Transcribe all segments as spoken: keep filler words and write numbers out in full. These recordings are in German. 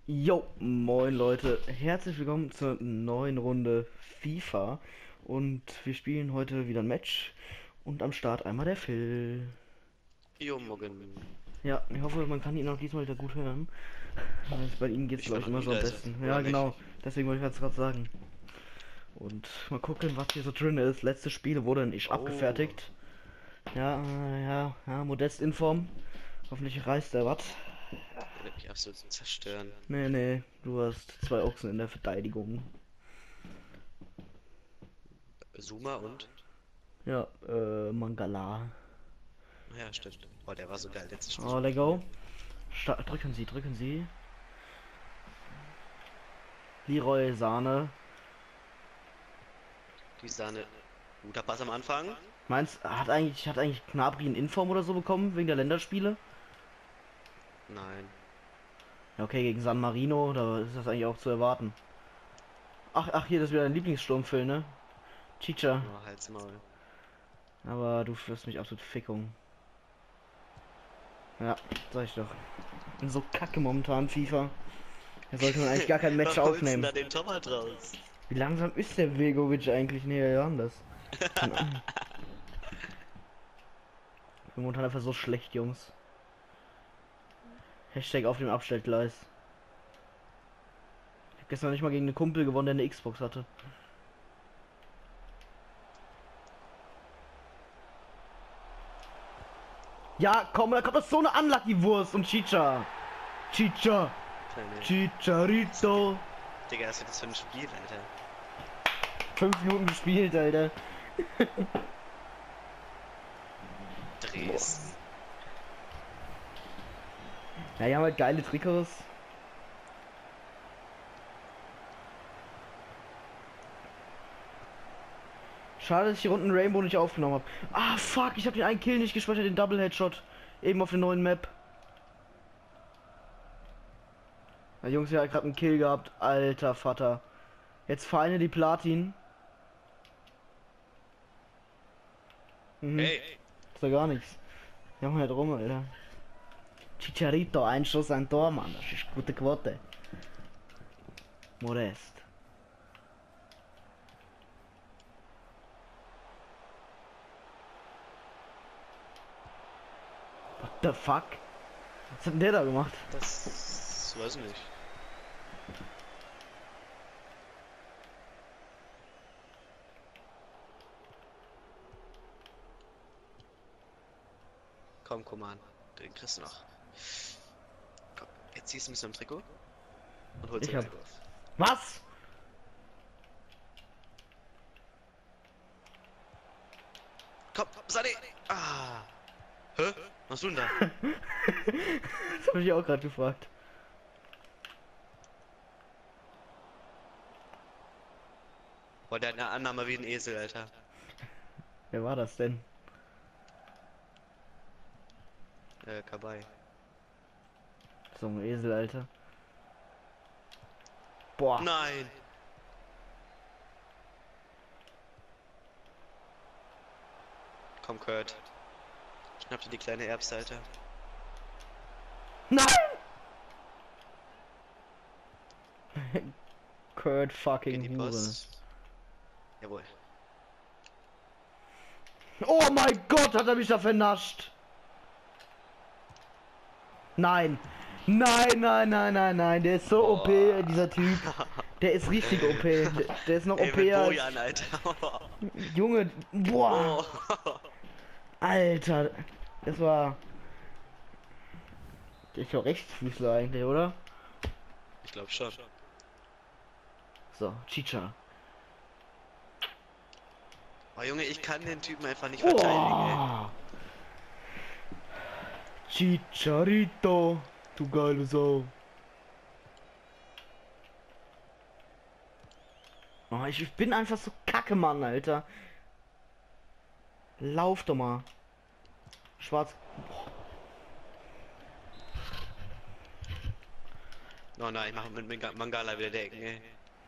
Jo, moin Leute, herzlich willkommen zur neuen Runde FIFA und wir spielen heute wieder ein Match und am Start einmal der Phil. Jo, morgen. Ja, ich hoffe, man kann ihn auch diesmal wieder gut hören. Also bei ihm geht es Ich glaube war ich noch immer nie so am leise, besten. oder Ja, nicht? genau, deswegen wollte ich das gerade sagen. Und mal gucken, was hier so drin ist. Letzte Spiele wurde nicht Oh. abgefertigt. Ja, äh, ja, ja, Modest in Form. Hoffentlich reißt er was. Der wird mich absolut zerstören. Nee, nee, du hast zwei Ochsen in der Verteidigung. Zuma und? Ja, äh, Mangala. Ja, stimmt. Boah, der war so geil letztes Spiel. Oh, let go. Sta drücken Sie, drücken Sie. Leroy Sahne. Die Sahne. Guter Pass am Anfang. Meinst hat eigentlich hat eigentlich Gnabry einen Inform oder so bekommen wegen der Länderspiele? Nein. Ja, okay, gegen San Marino, da ist das eigentlich auch zu erwarten. Ach, ach, hier, das ist wieder dein Lieblingssturmfilm, ne? Chicha. Oh, halt's Maul. Aber du wirst mich absolut Fickung. Ja, sag ich doch. Bin so kacke momentan, FIFA. Da sollte man eigentlich gar kein Match Warum holst du aufnehmen. da den Torwart raus? Wie langsam ist der Vegovic eigentlich? Nee, ja, anders. Ich bin momentan einfach so schlecht, Jungs. Hashtag auf dem Abstellgleis. Ich hab gestern nicht mal gegen einen Kumpel gewonnen, der eine Xbox hatte. Ja, komm, da kommt das so eine Unlucky-Wurst und Chicha. Chicha. Kleine. Chicharito. Digga, was ist das für ein Spiel, Alter? Fünf Minuten gespielt, Alter. Dres. Ja, die haben halt geile Trikots. Schade, dass ich die Runden Rainbow nicht aufgenommen habe. Ah, fuck, ich habe den einen Kill nicht gespeichert, den Double Headshot. Eben auf der neuen Map. Ja, Jungs, ja, gerade einen Kill gehabt. Alter Vater. Jetzt Vereine die Platin. Mhm. Hey! Ist doch gar nichts. Wir haben halt rum, Alter. Chicharito, ein Schuss, ein Tor, Mann. Das ist gute Quote. Modest. What the fuck? Was hat denn der da gemacht? Das weiß ich nicht. Komm, Koman. Den kriegst du noch. Komm, jetzt ziehst du ein bisschen am Trikot. Und holst Ich den hab- Wurf. Was? Komm, Sade! Ah! Hä? Was tun da? Das habe ich auch gerade gefragt. Boah, der hat eine Annahme wie ein Esel, Alter. Wer war das denn? Äh, Kabay. So ein Esel, Alter. Boah. Nein! Komm, Kurt. Schnapp dir die kleine Erbse, Alter. Nein! Kurt fucking In die Hure. Post. Jawohl. Oh mein Gott, hat er mich da vernascht. Nein. Nein, nein, nein, nein, nein. Der ist so Boah. O P, dieser Typ. Der ist richtig O P. Der, der ist noch Ey, O P mit als... Bojan, Alter. Junge, boah. Oh. Alter. Das war... Der ist doch Rechtsfüßler eigentlich, oder? Ich glaube schon. So, Chicha. Oh Junge, ich kann den Typen einfach nicht verteidigen, ey. Oh. Chicharito, du geile Sau. Oh, ich bin einfach so kacke, Mann, Alter. Lauf doch mal. Schwarz. Oh nein, ich mache mit Manga- Mangala wieder Decken, ey.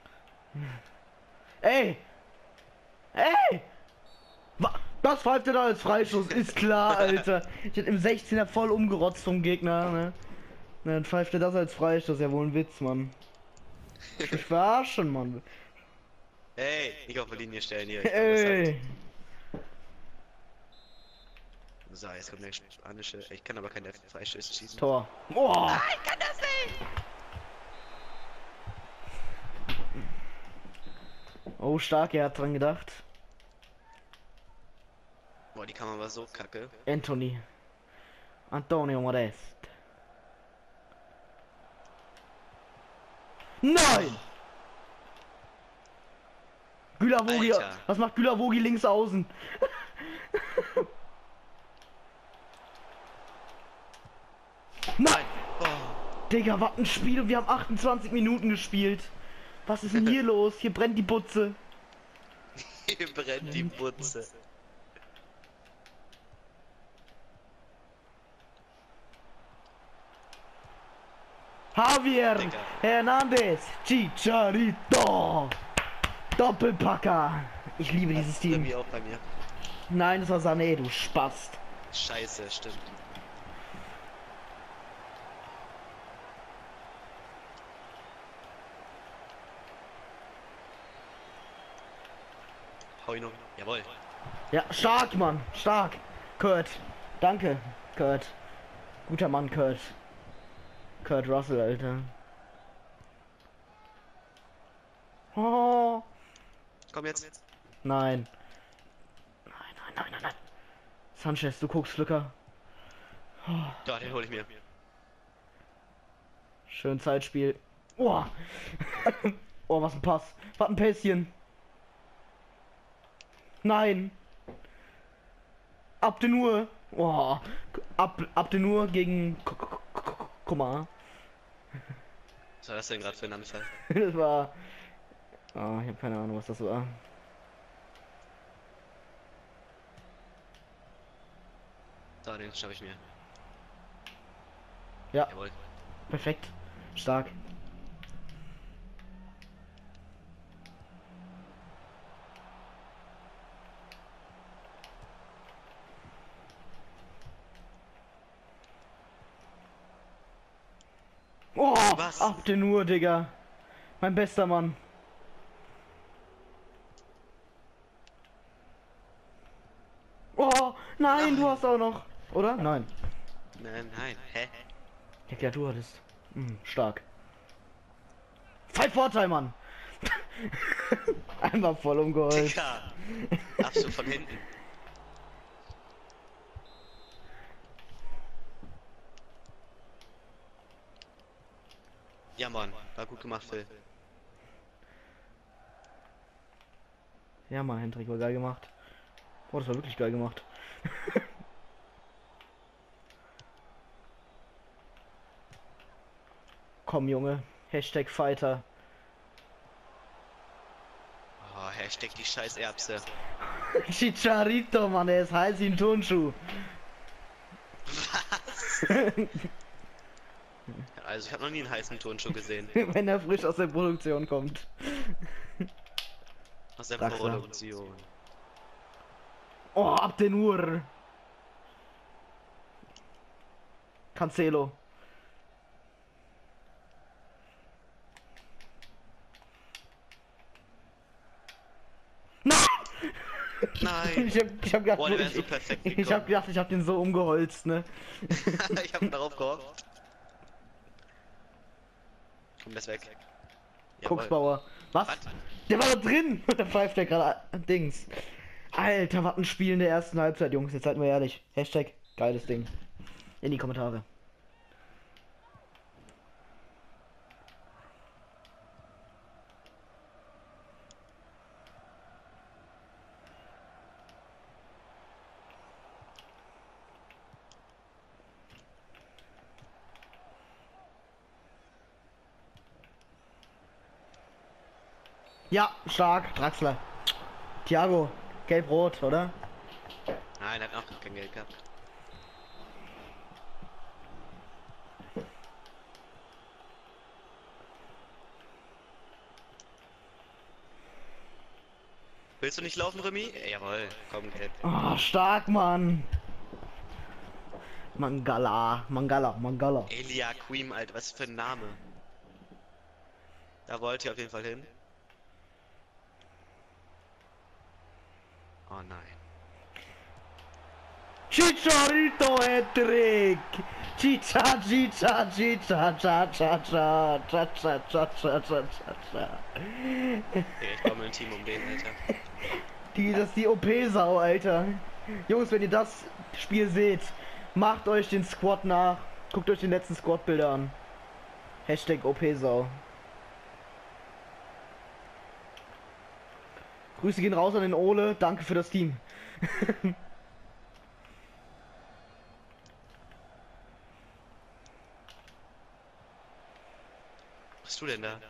Ey! Ey! Wa- Das pfeift er da als Freischuss, ist klar, Alter. Ich hätte im sechzehner voll umgerotzt vom Gegner, ne? Dann pfeift er das als Freistoß, ja wohl ein Witz, Mann. Ich mich verarschen, Mann. Hey, nicht auf die Linie stellen hier. Ich komm, Ey. so, jetzt kommt der spanische. Ich kann aber keine Freistöße schießen. Tor. Boah. Ich kann das nicht! Oh, stark, er hat dran gedacht. Boah, die Kamera war so kacke. Anthony. Antonio Modest. Nein! Gülavogi, Alter. was macht Gülavogi links außen? Nein! Oh. Digga, was ein Spiel und wir haben achtundzwanzig Minuten gespielt. Was ist denn hier los? Hier brennt die Butze. Hier brennt die Butze. Javier Digga. Hernandez Chicharito Doppelpacker. Ich liebe dieses Team. Remy auch bei mir. Nein, das war Sané, du Spast. Scheiße, stimmt. Hau ihn um. Jawohl. Ja, stark, Mann. Stark. Kurt. Danke, Kurt. Guter Mann, Kurt. Kurt Russell, Alter. Oh. Komm jetzt. Nein. Nein, nein, nein, nein, nein. Sanchez, du guckst, Lücker. Ja, den hol ich mir. Schön Zeitspiel. Oh. Oh, was ein Pass. Was ein Pässchen. Nein. Abdenur. Oh. Ab, Abdenur gegen K- K- K- Kumar. Was war das denn gerade für ein Anfall? Das war... Oh, ich habe keine Ahnung, was das war. So, den schnapp ich mir. Ja, Jawohl. perfekt. Stark. Oh, Was? Abdenur, Digga. Mein bester Mann. Oh, nein, du Nein. hast auch noch. Oder? Nein. Nein, nein. Hä? Ja, klar, du hattest. Hm, stark. Fight Vorteil, Mann. Einmal voll umgeholt. Digga. Absolut von hinten. Ja, Mann. War gut gemacht, Phil. Ja, Mann, Hendrik, war geil gemacht. Oh, das war wirklich geil gemacht. Komm, Junge. Hashtag Fighter. Oh, Hashtag die scheiß Erbse. Chicharito, Mann, er ist heiß wie ein Turnschuh. Was? Also, ich habe noch nie einen heißen Turnschuh gesehen. Wenn er frisch aus der Produktion kommt. Aus der Sag's ja. Produktion. Oh, ab den Uhr. Cancelo. Nein! Ich hab, ich hab gedacht, Boah, der wär ich, so perfekt ich gekommen. hab gedacht, ich hab den so umgeholzt, ne? Ich hab darauf gehofft. Komm, das weg. Jawohl. Koksbauer. Was? Was? Der war da drin! Da pfeift der gerade an- Dings. Alter, was ein Spiel in der ersten Halbzeit, Jungs. Jetzt seid mal ehrlich. Hashtag geiles Ding. In die Kommentare. Ja, stark, Draxler. Thiago, gelb-rot, oder? Nein, er hat auch kein Geld gehabt. Willst du nicht laufen, Remy? Äh, jawohl, komm, gelb. Oh, stark, Mann. Mangala, Mangala, Mangala. Elia Queen, Alter, was für ein Name. Da wollte ich auf jeden Fall hin. Oh nein. Chicharito Hattrick! Chicha, chicha, chicha, cha, cha, cha, cha, cha, cha, cha, cha, cha, cha. Okay, ich komme ein Team um den, Alter. Die, das ist die O P-Sau, Alter. Jungs, wenn ihr das Spiel seht, macht euch den Squad nach. Guckt euch den letzten Squad-Bilder an. Hashtag O P-Sau. Grüße gehen raus an den Ole. Danke für das Team. Was bist du denn da?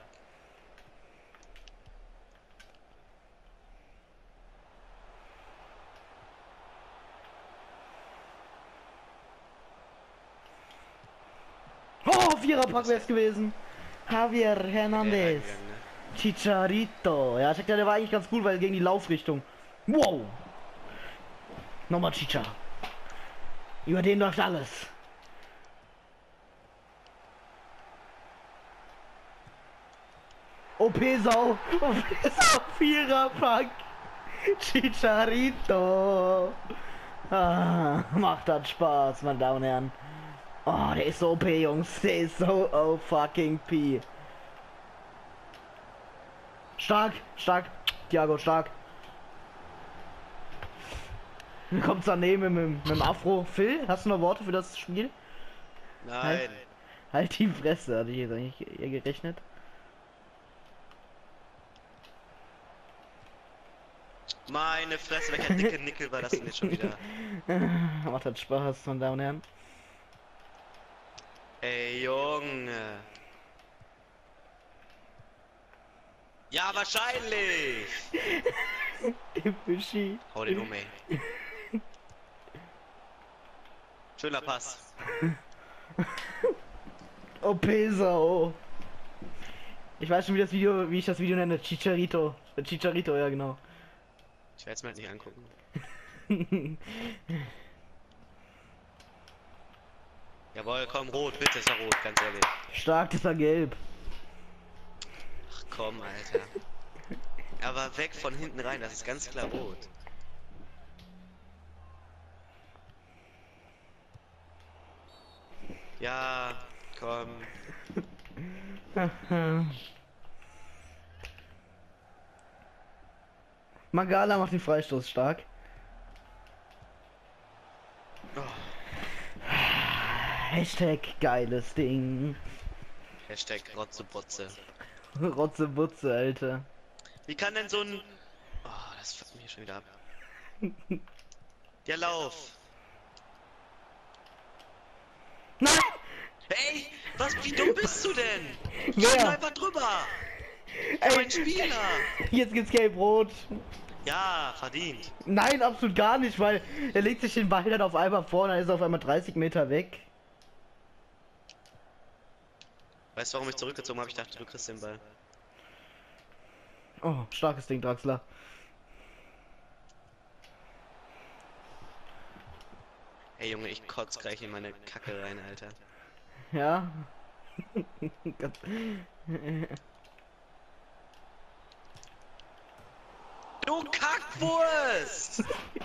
Oh, Viererpack wäre es gewesen. Javier Der Hernandez. reingegangen, ne? Chicharito. Ja, ich dachte, der war eigentlich ganz gut, weil gegen die Laufrichtung. Wow. Nochmal Chicha. Über den läuft alles. O P-Sau. O P-Sau. Viererpack. Chicharito. Ah, macht das Spaß, meine Damen und Herren. Oh, der ist so O P, Jungs. Der ist so O fucking P. Stark, stark. Thiago, stark. Kommt daneben mit, mit dem Afro. Phil, hast du noch Worte für das Spiel? Nein. Halt, halt die Fresse, hatte ich jetzt eigentlich eher gerechnet. Meine Fresse, welcher dicke Nickel war das denn jetzt schon wieder? Macht das Spaß, meine Damen und Herren. Ey, Junge. Ja, wahrscheinlich. Fischi. Hau den um, ey. Schöner Pass. O P-Sau. Ich weiß schon, wie das Video, wie ich das Video nenne. Chicharito. Chicharito, ja genau. Ich werde es mir halt nicht angucken. Jawohl, komm, rot, bitte ist er rot, ganz ehrlich. Stark, das war gelb. Ach komm, Alter. Er war weg von hinten rein, das ist ganz klar rot. Ja, komm. Mangala macht den Freistoß stark. Oh. Hashtag geiles Ding. Hashtag Rotzebotze. Rotzebutze, Alter. Wie kann denn so ein... Oh, das fuckt mir schon wieder ab. Der Lauf. Nein! Ey, was, wie dumm bist du denn? Wer? Schau einfach drüber. Mein Spieler. Jetzt gibt's gelb-rot. Ja, verdient. Nein, absolut gar nicht, weil er legt sich den Ball dann auf einmal vor und dann ist er auf einmal dreißig Meter weg. Weißt du, warum ich zurückgezogen habe? Ich dachte, du kriegst den Ball. Oh, starkes Ding, Draxler. Ey Junge, ich kotz gleich in meine Kacke rein, Alter. Ja. Du Kackwurst!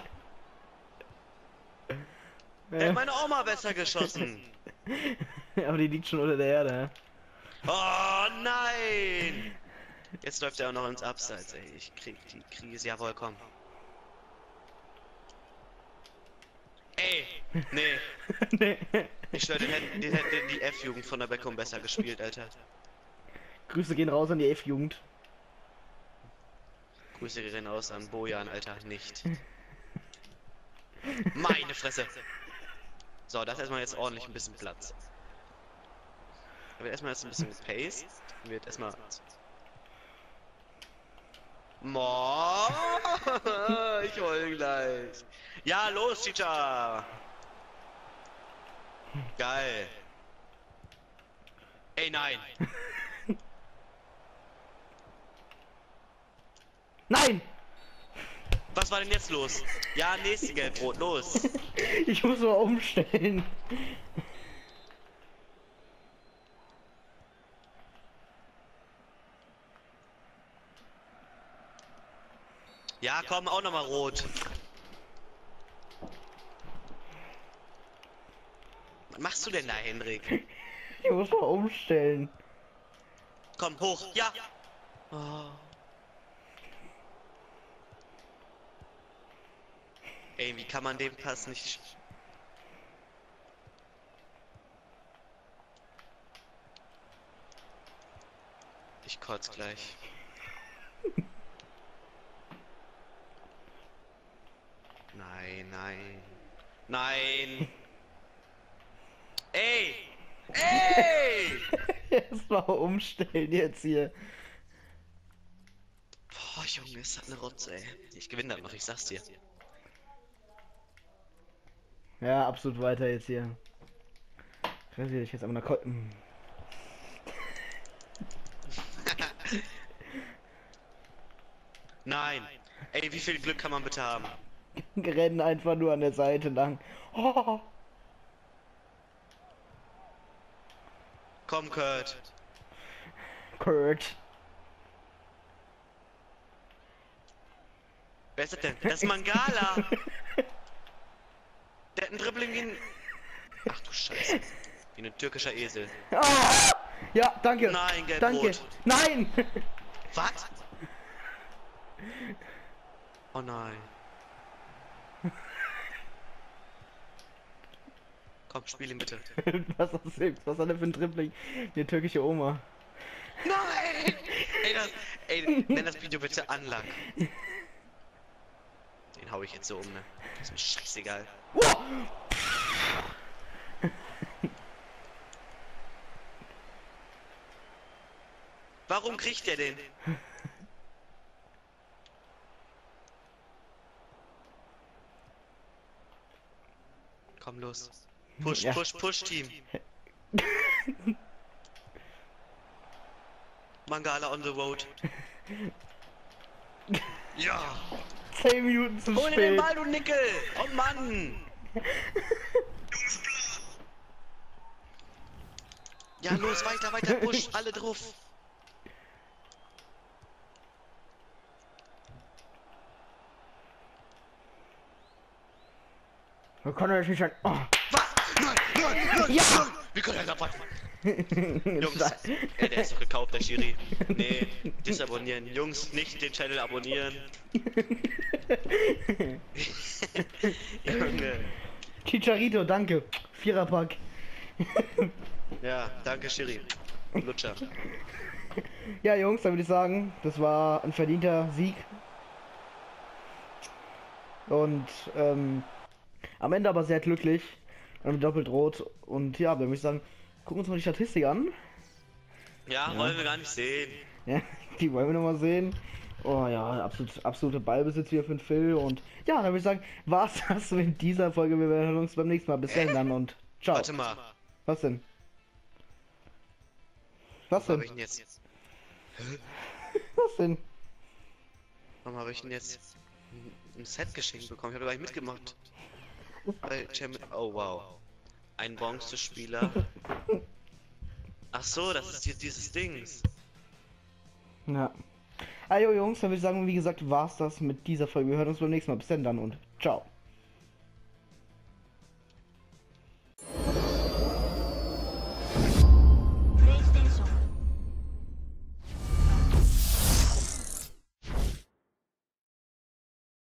Hätte meine Oma besser geschossen. Aber die liegt schon unter der Erde. Oh nein! Jetzt läuft er auch noch ins Abseits, ey. Ich krieg die Krise. Jawohl, komm. Ey! Nee. Nee. Ich schwör, den hätten den hätte die F-Jugend von der Beckham besser gespielt, Alter. Grüße gehen raus an die F-Jugend. Grüße gehen aus an Bojan, Alter. Nicht. Meine Fresse! So, das erstmal jetzt ordentlich ein bisschen Platz. Da wird erstmal jetzt ein bisschen gepaced. Wird erstmal. Mo, ich hol gleich. Ja, los, Chicha. Geil. Ey, nein. Nein! Was war denn jetzt los? Ja, nächste Gelbrot, los. Ich muss mal umstellen. Ja, komm, auch nochmal rot. Was machst du denn da, Henrik? Ich muss mal umstellen. Komm, hoch, ja. Oh. Ey, wie kann man den Pass nicht... Ich kotz gleich. Nein, nein. Nein! Ey! Ey! Erst mal umstellen jetzt hier. Boah, Junge, ist das eine Rotze, ey. Ich gewinne das noch, ich sag's dir. Ja, absolut weiter jetzt hier. Rasiere ich jetzt aber noch. Ko Nein! Ey, wie viel Glück kann man bitte haben? Rennen einfach nur an der Seite lang. Oh. Komm, Kurt. Kurt. Wer ist das denn? Das ist Mangala! Der hat ein Dribbling wie ein... Ach du Scheiße. Wie ein türkischer Esel. Ah! Ja, danke. Nein, gelb Danke. rot. Nein! Was? Oh nein. Komm, spiel ihn bitte. Was ist das? Was hat er für ein Dribbling? Die türkische Oma. Nein! Ey, das, ey, nenn das Video bitte Unluck. Den hau ich jetzt so um, ne? Ist mir scheißegal. Oh! Warum kriegt der den? Komm los. Push, Ja. push, push, Team. Mangala on the road. Ja. Zehn Minuten zu Hol dir den spät. Ball, du Nickel! Oh Mann! Ja, los, weiter, weiter, push, alle drauf. Wir können natürlich schon. Oh. Was? Nein, nein, nein, Ja! nein. Wie kann er dabei? Jungs, ey, der ist doch gekauft, der Schiri. Nee, disabonnieren. Jungs, nicht den Channel abonnieren. Junge. Chicharito, danke. Viererpack. Ja, danke, Schiri. Lutscher. Ja, Jungs, dann würde ich sagen, das war ein verdienter Sieg. Und ähm, am Ende aber sehr glücklich. Ähm, doppelt rot. Und ja, dann würde ich sagen, gucken wir uns mal die Statistik an. Ja, Ja. wollen wir gar nicht sehen. Ja, die wollen wir noch mal sehen. Oh ja, absolut, absolute Ballbesitz wieder für den Phil. Und ja, dann würde ich sagen, war's das mit dieser Folge. Wir hören uns beim nächsten Mal. Bis dann und ciao. Warte mal. Was denn? Was Was habe denn? ich denn jetzt? Was denn? Warum habe ich denn jetzt ein- ein Set geschenkt bekommen? Ich habe gar nicht mitgemacht. Bei Champion. Oh wow. Ein Bronze-Spieler. Ach so, das ist hier dieses Dings. Ja. Also Jungs, dann würde ich sagen, wie gesagt, war's das mit dieser Folge. Wir hören uns beim nächsten Mal. Bis dann und ciao.